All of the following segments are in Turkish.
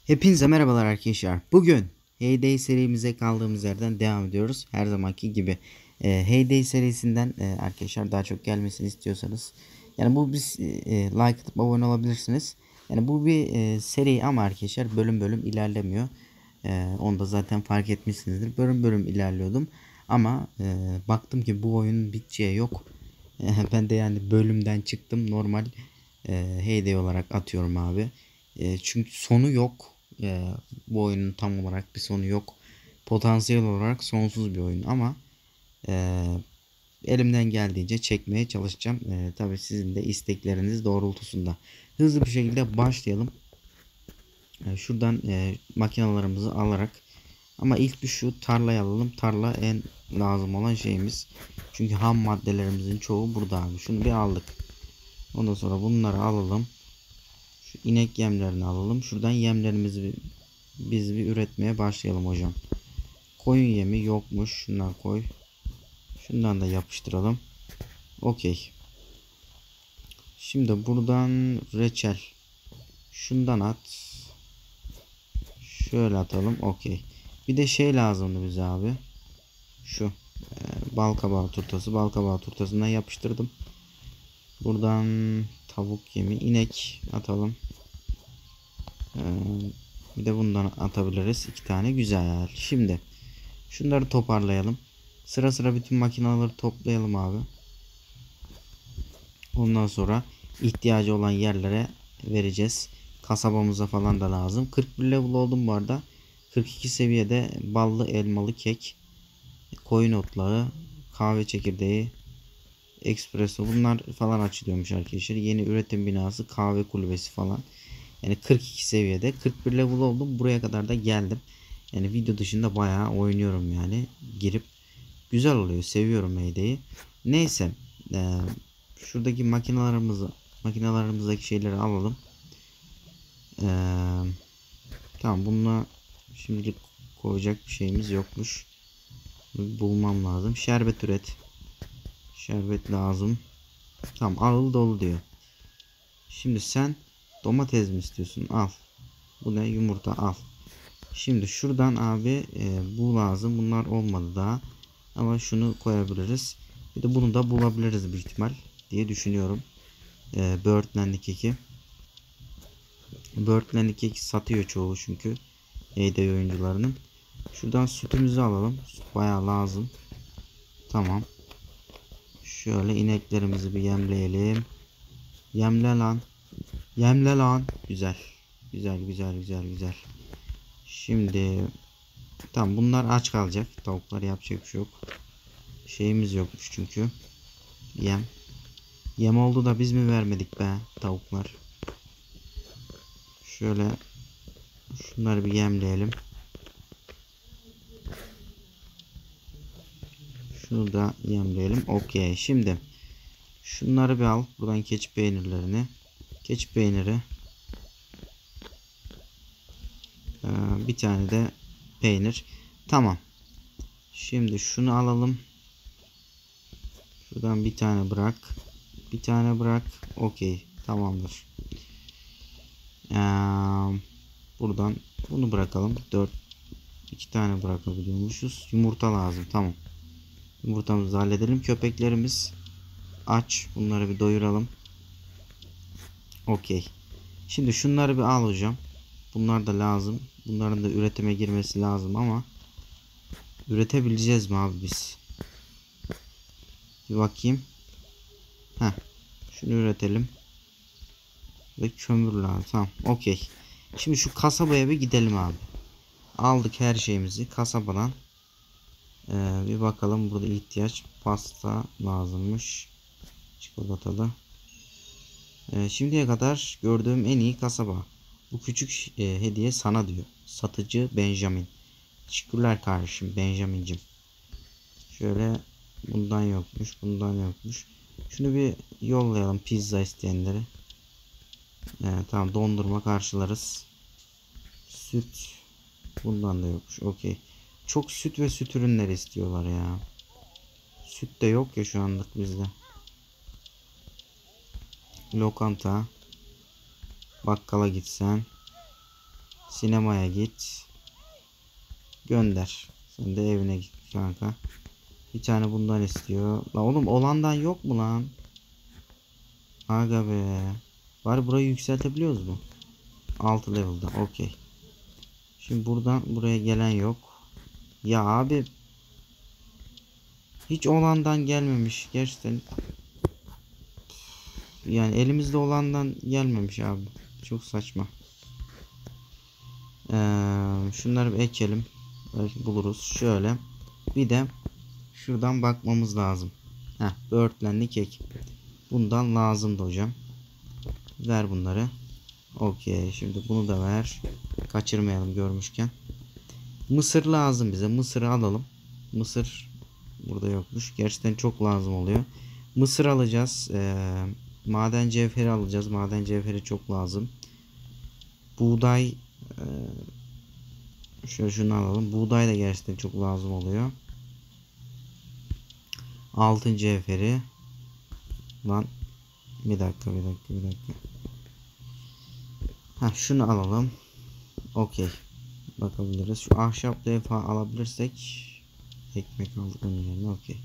Hepinize merhabalar arkadaşlar. Bugün Heyday serimize kaldığımız yerden devam ediyoruz. Her zamanki gibi. Heyday serisinden arkadaşlar daha çok gelmesini istiyorsanız. Yani bu bir like atıp abone olabilirsiniz. Yani bu bir seri ama arkadaşlar bölüm bölüm ilerlemiyor. Onu da zaten fark etmişsinizdir. Bölüm bölüm ilerliyordum. Ama baktım ki bu oyunun biteceği yok. Ben de yani bölümden çıktım. Normal Heyday olarak atıyorum abi. Çünkü sonu yok. Bu oyunun tam olarak bir sonu yok. Potansiyel olarak sonsuz bir oyun ama e, elimden geldiğince çekmeye çalışacağım. Tabii sizin de istekleriniz doğrultusunda. Hızlı bir şekilde başlayalım. Şuradan makinalarımızı alarak ama ilk bir şu tarlayı alalım. Tarla en lazım olan şeyimiz. Çünkü ham maddelerimizin çoğu burada abi. Şunu bir aldık. Ondan sonra bunları alalım. Şu inek yemlerini alalım. Şuradan yemlerimizi biz bir üretmeye başlayalım hocam. Koyun yemi yokmuş. Şundan koy. Şundan da yapıştıralım. Okey. Şimdi buradan reçel. Şundan at. Şöyle atalım. Okey. Bir de şey lazımdı bize abi. Şu. Bal kabağı turtası. Bal kabağı turtasından yapıştırdım. Buradan tavuk yemi. İnek atalım. Bir de bundan atabiliriz. 2 tane güzel. Şimdi şunları toparlayalım. Sıra sıra bütün makinaları toplayalım abi. Ondan sonra ihtiyacı olan yerlere vereceğiz. Kasabamıza falan da lazım. 41 level oldum bu arada. 42 seviyede ballı elmalı kek, koyun otları, kahve çekirdeği, espresso bunlar falan açılıyormuş arkadaşlar. Yeni üretim binası, kahve kulübesi falan. Yani 42 seviyede 41 level oldum. Buraya kadar da geldim. Yani video dışında bayağı oynuyorum yani. Girip güzel oluyor. Seviyorum May'deyi. Neyse. Şuradaki makinalarımızdaki şeyleri alalım. Tamam bununla şimdilik koyacak bir şeyimiz yokmuş. Bulmam lazım. Şerbet üret. Şerbet lazım. Tamam ağıl dolu diyor. Şimdi sen domates mi istiyorsun? Al. Bu ne? Yumurta al. Şimdi şuradan abi bu lazım. Bunlar olmadı daha. Ama şunu koyabiliriz. Bir de bunu da bulabiliriz büyük ihtimal diye düşünüyorum. Birdland'i keki. Birdland'i keki satıyor çoğu çünkü. Heyday oyuncularının. Şuradan sütümüzü alalım. Süt bayağı lazım. Tamam. Şöyle ineklerimizi bir yemleyelim. Yemle lan. Yemle lan. Güzel. Güzel güzel güzel güzel. Şimdi tamam bunlar aç kalacak. Tavuklar yapacak bir şey yok. Şeyimiz yokmuş çünkü. Yem. Yem oldu da biz mi vermedik be tavuklar. Şöyle şunları bir yemleyelim. Şunu da yemleyelim. Okey. Şimdi şunları bir al. Buradan keçi peynirlerini. Keçi peyniri. Bir tane de peynir. Tamam. Şimdi şunu alalım. Şuradan bir tane bırak. Bir tane bırak. Okey. Tamamdır. Buradan bunu bırakalım. 4 2 tane bırakabiliyormuşuz. Yumurta lazım. Tamam. Yumurtamızı halledelim. Köpeklerimiz aç. Bunları bir doyuralım. Okey. Şimdi şunları bir al hocam. Bunlar da lazım. Bunların da üretime girmesi lazım ama üretebileceğiz mi abi biz? Bir bakayım. Heh. Şunu üretelim. Ve kömür lazım. Tamam. Okey. Şimdi şu kasabaya bir gidelim abi. Aldık her şeyimizi kasabadan. Bir bakalım burada ihtiyaç pasta lazımmış. Çikolatalı. Şimdiye kadar gördüğüm en iyi kasaba. Bu küçük hediye sana diyor. Satıcı Benjamin. Teşekkürler kardeşim Benjamin'cim. Şöyle bundan yokmuş, bundan yokmuş. Şunu bir yollayalım pizza isteyenlere. Tamam dondurma karşılarız. Süt bundan da yokmuş. Okey. Çok süt ve süt ürünleri istiyorlar ya. Süt de yok ya şu anlık bizde. Lokanta. Bakkala gitsen. Sinemaya git. Gönder. Sen de evine git kanka. Bir tane bundan istiyor. La oğlum olandan yok mu lan? Aga be. Var burayı yükseltebiliyoruz mu? 6 level'da. Okey. Şimdi buradan buraya gelen yok. Ya abi. Hiç olandan gelmemiş. Gerçekten. Yani elimizde olandan gelmemiş abi. Çok saçma. Şunları bir ekelim. Belki buluruz. Şöyle. Bir de şuradan bakmamız lazım. Böğürtlenli kek. Bundan lazımdı hocam. Ver bunları. Okey. Şimdi bunu da ver. Kaçırmayalım görmüşken. Mısır lazım bize. Mısırı alalım. Mısır burada yokmuş. Gerçekten çok lazım oluyor. Mısır alacağız. Maden cevheri alacağız. Maden cevheri çok lazım. Buğday şöyle şunu alalım. Buğday da gerçekten çok lazım oluyor. Altın cevheri. Lan bir dakika. Şunu alalım. Okey. Bakabiliriz. Şu ahşap levha alabilirsek ekmek aldık onun yerine. Okey.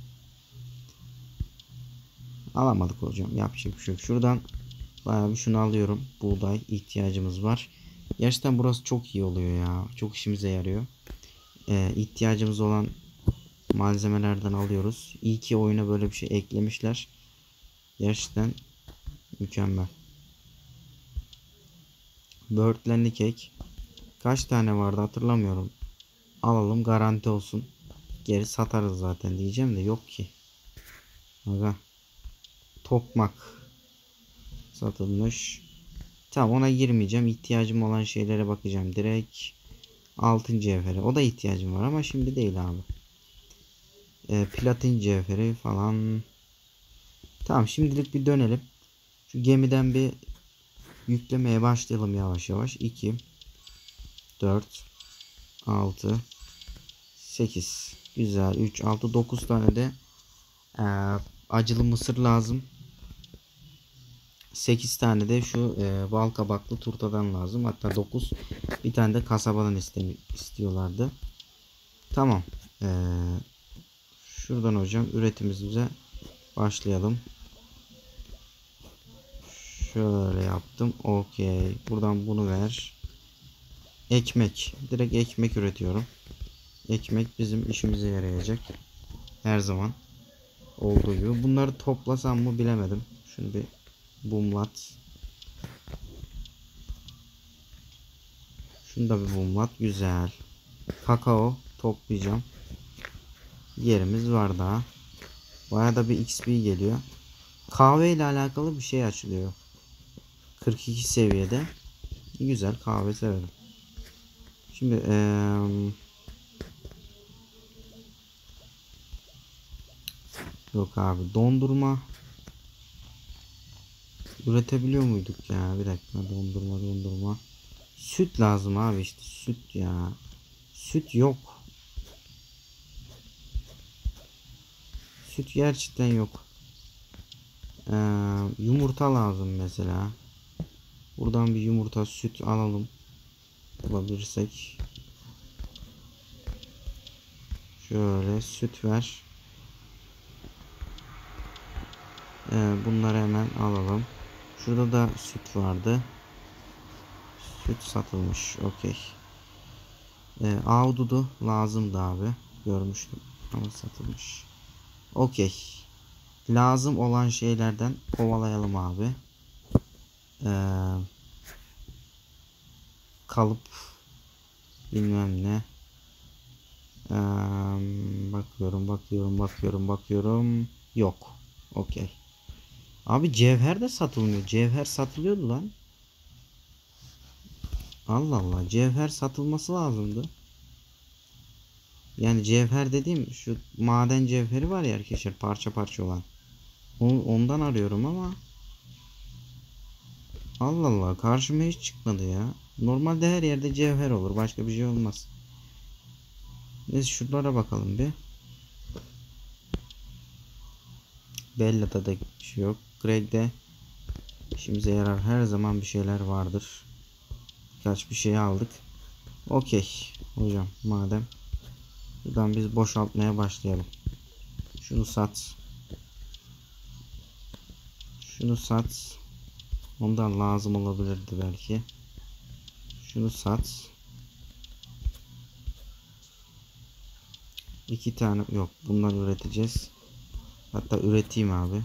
Alamadık hocam. Yapacak bir şey yok. Şuradan bayağı bir şunu alıyorum. Buğday ihtiyacımız var. Gerçekten burası çok iyi oluyor ya. Çok işimize yarıyor. İhtiyacımız olan malzemelerden alıyoruz. İyi ki oyuna böyle bir şey eklemişler. Gerçekten mükemmel. Böğürtlenli kek. Kaç tane vardı hatırlamıyorum. Alalım garanti olsun. Geri satarız zaten diyeceğim de yok ki. Aga. Tokmak. Satılmış. Tamam ona girmeyeceğim. İhtiyacım olan şeylere bakacağım. Direkt altın cevheri. O da ihtiyacım var ama şimdi değil abi. Platin cevheri falan. Tamam şimdilik bir dönelim. Şu gemiden bir yüklemeye başlayalım yavaş yavaş. 2 4 6 8 güzel 3 6 9 tane de acılı mısır lazım. 8 tane de şu bal kabaklı turtadan lazım. Hatta 9 bir tane de kasabadan istiyorlardı. Tamam. Şuradan hocam üretimimize başlayalım. Şöyle yaptım. Okey. Buradan bunu ver. Ekmek. Direkt ekmek üretiyorum. Ekmek bizim işimize yarayacak. Her zaman olduğu gibi. Bunları toplasam mı bilemedim. Şunu bir bumlat. Şunu da bir bumlat. Güzel. Kakao toplayacağım. Yerimiz var daha. Baya da bir XP geliyor. Kahve ile alakalı bir şey açılıyor. 42 seviyede. Güzel kahve severim. Şimdi yok abi dondurma üretebiliyor muyduk ya? Bir dakika dondurma. Süt lazım abi işte süt ya. Süt yok. Süt gerçekten yok. Yumurta lazım mesela. Buradan bir yumurta süt alalım. Bulabilirsek. Şöyle süt ver. Bunları hemen alalım. Şurada da süt vardı. Süt satılmış. Okey. Ahududu lazımdı abi. Görmüştüm ama satılmış. Okey. Lazım olan şeylerden kovalayalım abi. Kalıp bilmem ne. Bakıyorum. Yok. Okey. Abi cevher de satılmıyor. Cevher satılıyordu lan. Allah Allah. Cevher satılması lazımdı. Yani cevher dediğim şu maden cevheri var ya arkadaşlar parça parça olan. Ondan arıyorum ama Allah Allah karşıma hiç çıkmadı ya. Normalde her yerde cevher olur. Başka bir şey olmaz. Neyse şuralara bakalım bir. Bella'da da bir şey yok. Greg'de işimize yarar her zaman bir şeyler vardır. Birkaç bir şey aldık. Okey. Hocam madem. Buradan biz boşaltmaya başlayalım. Şunu sat. Şunu sat. Ondan lazım olabilirdi belki. Şunu sat. 2 tane yok. Bunları üreteceğiz. Hatta üreteyim abi.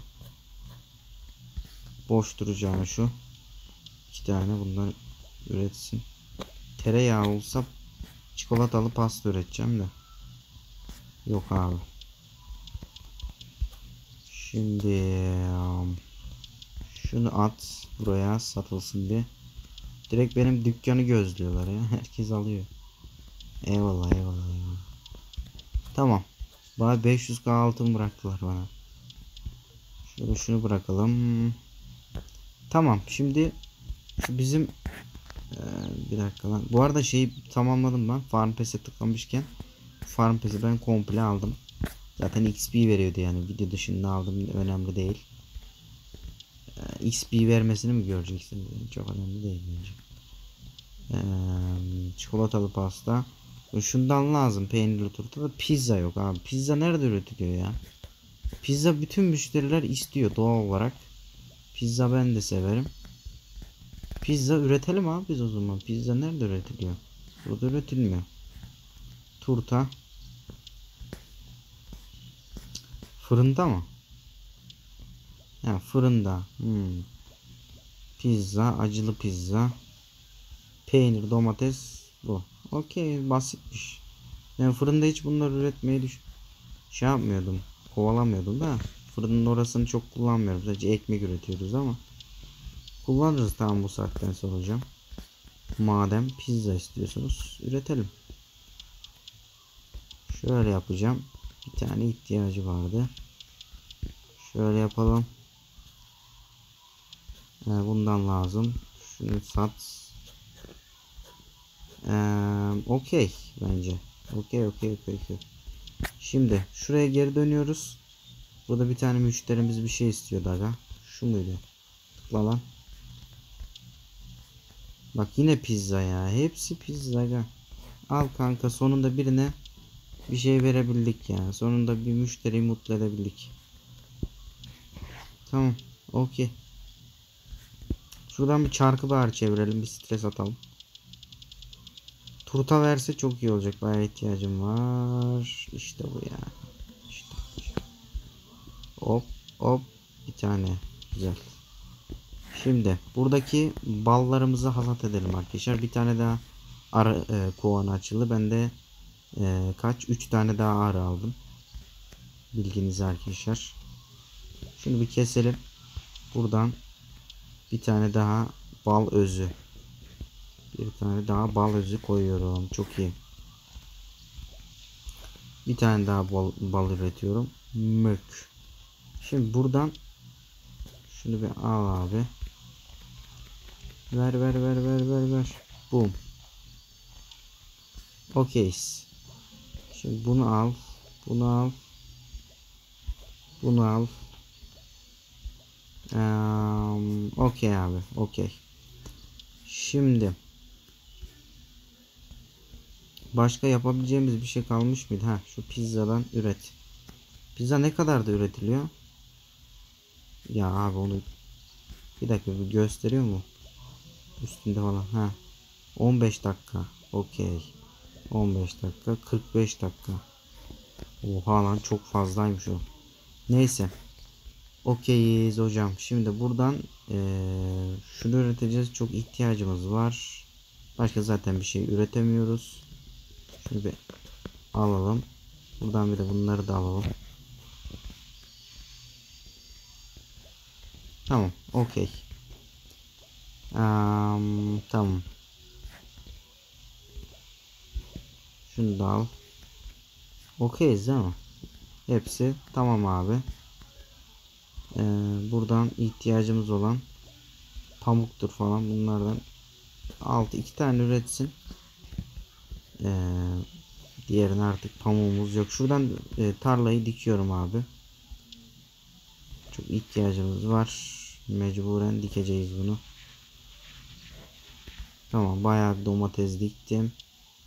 Boş duracağını şu. 2 tane bundan üretsin. Tereyağı olsa çikolatalı pasta üreteceğim de. Yok abi. Şimdi şunu at buraya satılsın bir. Direkt benim dükkanı gözlüyorlar ya. Herkes alıyor. Eyvallah eyvallah eyvallah. Tamam. Bana 500k altın bıraktılar bana. Şöyle şunu bırakalım. Tamam. Şimdi şu bizim bir dakika lan. Bu arada şeyi tamamladım ben. Farm Pass'e tıklamışken Farm Pass'i ben komple aldım. Zaten XP veriyordu yani. Video dışında aldım. Önemli değil. XP vermesini mi göreceksin? Çok önemli değil bence. Çikolatalı pasta. Şundan lazım. Peynirli turta da pizza yok abi. Pizza nerede üretiliyor ya? Pizza bütün müşteriler istiyor doğal olarak. Pizza ben de severim. Pizza üretelim abi biz o zaman. Pizza nerede üretiliyor? Burada üretilmiyor. Turta. Fırında mı? Ha fırında. Pizza, acılı pizza. Peynir, domates bu. Okey basitmiş. Ben fırında hiç bunları üretmeyi şey yapmıyordum. Kovalamıyordum da. Fırının orasını çok kullanmıyorum. Sadece ekmek üretiyoruz ama. Kullanırız tamam bu saatten sonra hocam. Madem pizza istiyorsunuz üretelim. Şöyle yapacağım. Bir tane ihtiyacı vardı. Şöyle yapalım. Bundan lazım. Şunu sat. Okey bence. Okey. Şimdi şuraya geri dönüyoruz. Burada bir tane müşterimiz bir şey istiyordu aga. Şu muydu? Tıkla lan. Bak yine pizza ya. Hepsi pizza aga. Al kanka sonunda birine bir şey verebildik ya. Sonunda bir müşteriyi mutlu edebildik. Tamam. Okey. Şuradan bir çarkı bari çevirelim. Bir stres atalım. Turta verse çok iyi olacak. Bayağı ihtiyacım var. İşte bu ya. İşte. Hop. Bir tane. Güzel. Şimdi buradaki ballarımızı hasat edelim arkadaşlar. Bir tane daha arı kovanı açıldı. Ben de kaç? 3 tane daha arı aldım. Bilginiz arkadaşlar. Şunu bir keselim. Buradan bir tane daha bal özü. Bir tane daha bal özü koyuyorum. Çok iyi. Bir tane daha bal üretiyorum. Mük. Şimdi buradan şunu bir al abi. Ver. Boom. Okeyiz. Şimdi bunu al. Bunu al. Okey abi. Okey. Şimdi başka yapabileceğimiz bir şey kalmış mıydı? Ha, şu pizzadan üret. Pizza ne kadar da üretiliyor? Ya abi onu bir dakika bir gösteriyor mu? Üstünde falan. Ha. 15 dakika. Okey. 15 dakika. 45 dakika. Oha lan çok fazlaymış o. Neyse. Okeyiz hocam. Şimdi buradan şunu üreteceğiz. Çok ihtiyacımız var. Başka zaten bir şey üretemiyoruz. Şunu bir alalım. Buradan bir de bunları da alalım. Tamam. Okey. Tamam. Şunu da al. Okeyiz değil mi? Hepsi tamam abi. Buradan ihtiyacımız olan pamuktur falan bunlardan 2 tane üretsin. Diğerine artık pamuğumuz yok. Şuradan tarlayı dikiyorum abi. Çok ihtiyacımız var. Mecburen dikeceğiz bunu. Tamam bayağı bir domates diktim.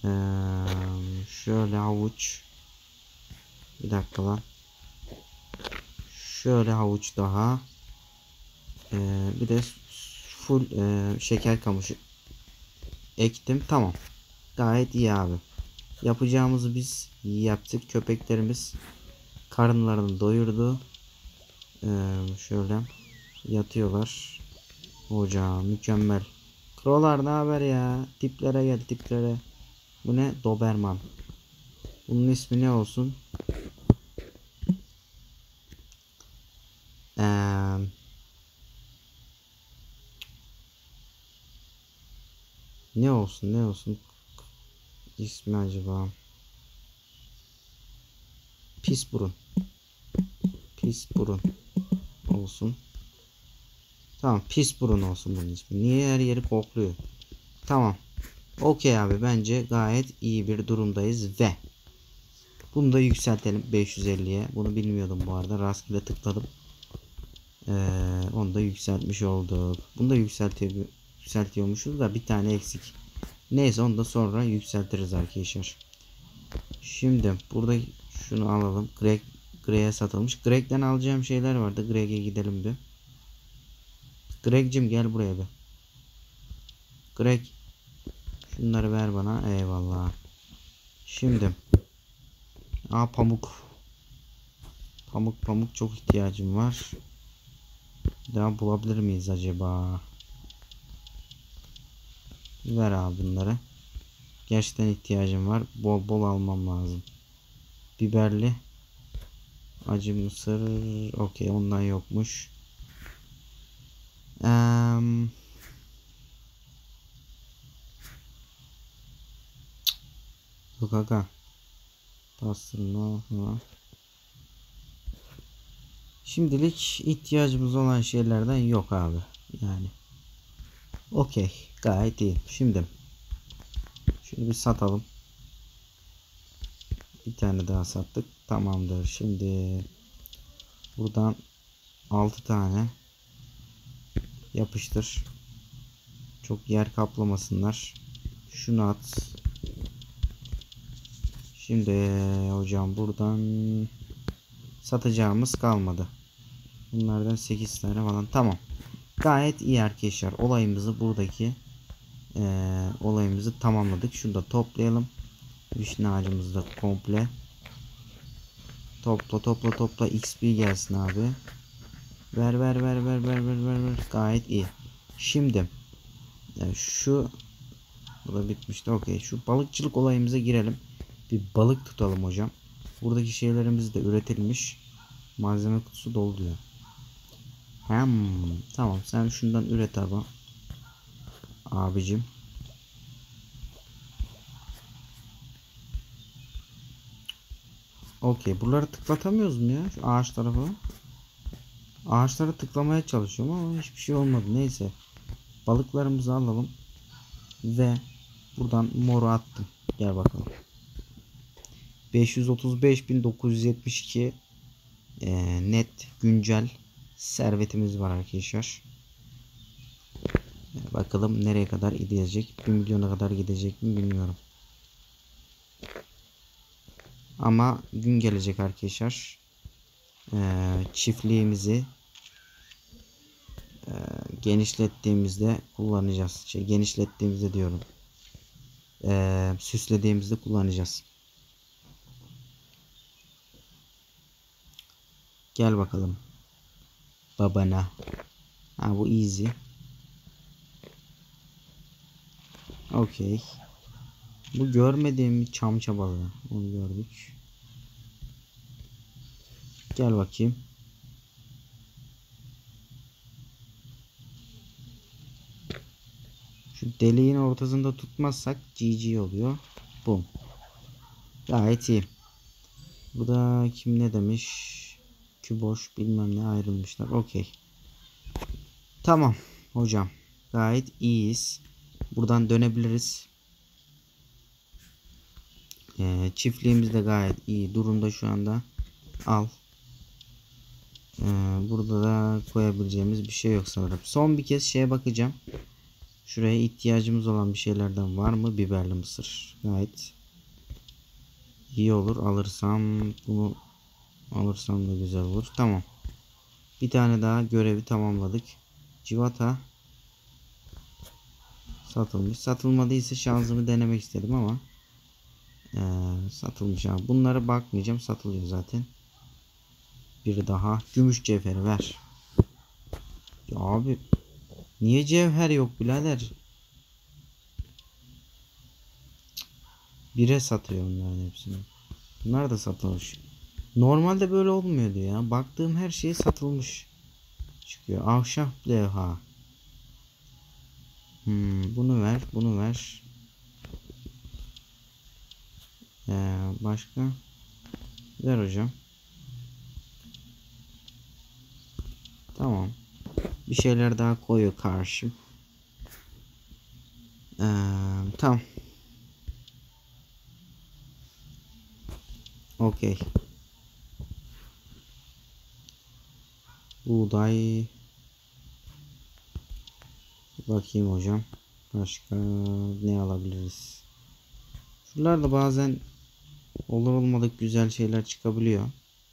Şöyle havuç. Bir dakika lan. Şöyle havuç daha. Bir de full şeker kamışı ektim. Tamam. Gayet iyi abi. Yapacağımızı biz yaptık. Köpeklerimiz karınlarını doyurdu. Şöyle yatıyorlar. Hocam mükemmel. Krolar ne haber ya? Tiplere gel tiplere. Bu ne? Doberman. Bunun ismi ne olsun? Ee, ne olsun ne olsun? İsmi acaba? Pis burun. Pis burun olsun. Tamam pis burun olsun bunun ismi. Niye her yeri kokluyor? Tamam. Okey abi bence gayet iyi bir durumdayız ve bunu da yükseltelim 550'ye. Bunu bilmiyordum bu arada. Rastgele tıkladım. Onu da yükseltmiş olduk. Bunu da yükseltiyormuşuz da bir tane eksik. Neyse onu da sonra yükseltiriz arkadaşlar. Şimdi burada şunu alalım. Greg'e satılmış. Greg'den alacağım şeyler vardı. Greg'e gidelim bir. Greg'cim gel buraya bir. Greg. Şunları ver bana. Eyvallah. Şimdi. Pamuk. Pamuk çok ihtiyacım var. Daha bulabilir miyiz acaba? Ver abi bunları. Gerçekten ihtiyacım var. Bol bol almam lazım. Biberli. Acı mısır. Okey ondan yokmuş. Yok aga. Pastırma. Şimdilik ihtiyacımız olan şeylerden yok abi. Yani. Okey. Gayet iyi. Şimdi. Şunu bir satalım. Bir tane daha sattık. Tamamdır. Şimdi. Buradan 6 tane. Yapıştır. Çok yer kaplamasınlar. Şunu at. Şimdi hocam buradan satacağımız kalmadı. Bunlardan 8 tane falan. Tamam. Gayet iyi arkadaşlar. Olayımızı buradaki olayımızı tamamladık. Şunu da toplayalım. Vişne ağacımızı da komple. Topla. XP gelsin abi. Ver. Gayet iyi. Şimdi şu bu da bitmişti. Okey. Şu balıkçılık olayımıza girelim. Bir balık tutalım hocam. Buradaki şeylerimiz de üretilmiş. Malzeme kutusu dolu diyor. Tamam sen şundan üret abi. Abicim. Okey. Buraları tıklatamıyoruz mu ya? Şu ağaç tarafı. Ağaçlara tıklamaya çalışıyorum ama hiçbir şey olmadı. Neyse. Balıklarımızı alalım. Ve buradan moru attım. Gel bakalım. 535.972 net güncel servetimiz var arkadaşlar. Bakalım nereye kadar gidecek. 1 milyona kadar gidecek mi bilmiyorum. Ama gün gelecek arkadaşlar. Çiftliğimizi genişlettiğimizde kullanacağız. Genişlettiğimizde diyorum. Süslediğimizde kullanacağız. Gel bakalım. Babana. Bu easy. Okey. Bu görmediğim çamça balığı. Onu gördük. Gel bakayım. Şu deliğin ortasında tutmazsak GG oluyor. Bum. Gayet iyi. Bu da kim ne demiş? Küboş bilmem ne ayrılmışlar. Okey. Tamam hocam. Gayet iyiyiz. Buradan dönebiliriz. Çiftliğimiz de gayet iyi durumda şu anda. Al. Burada da koyabileceğimiz bir şey yok sanırım. Son bir kez şeye bakacağım. Şuraya ihtiyacımız olan bir şeylerden var mı? Biberli mısır. Gayet iyi olur. Bunu alırsam da güzel olur. Tamam. Bir tane daha görevi tamamladık. Civata satılmış. Satılmadıysa şansımı denemek istedim ama satılmış abi. Bunlara bakmayacağım. Satılıyor zaten. Bir daha. Gümüş cevheri ver. Ya abi niye cevher yok birader? Bire satıyor bunların hepsini. Bunlar da satılmış. Normalde böyle olmuyordu ya. Baktığım her şey satılmış çıkıyor. Ahşap levha. Bunu ver. Bunu ver. Başka? Ver hocam. Tamam. Bir şeyler daha koyuyor karşım. Tamam. Okey. Buğday. Bakayım hocam. Başka ne alabiliriz? Şuralarda bazen olur olmadık güzel şeyler çıkabiliyor.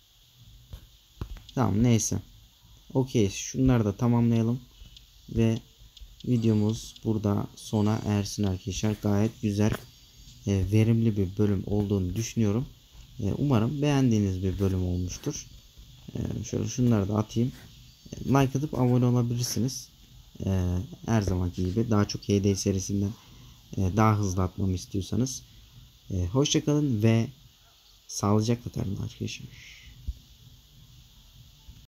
Tamam neyse. Okey. Şunları da tamamlayalım. Ve videomuz burada sona ersin arkadaşlar. Gayet güzel, verimli bir bölüm olduğunu düşünüyorum. Umarım beğendiğiniz bir bölüm olmuştur. Şöyle şunları da atayım. Like atıp abone olabilirsiniz. Her zamanki gibi daha çok HD serisinden daha hızlı atmamı istiyorsanız. Hoşça kalın ve sağlıcakla kalın arkadaşlar.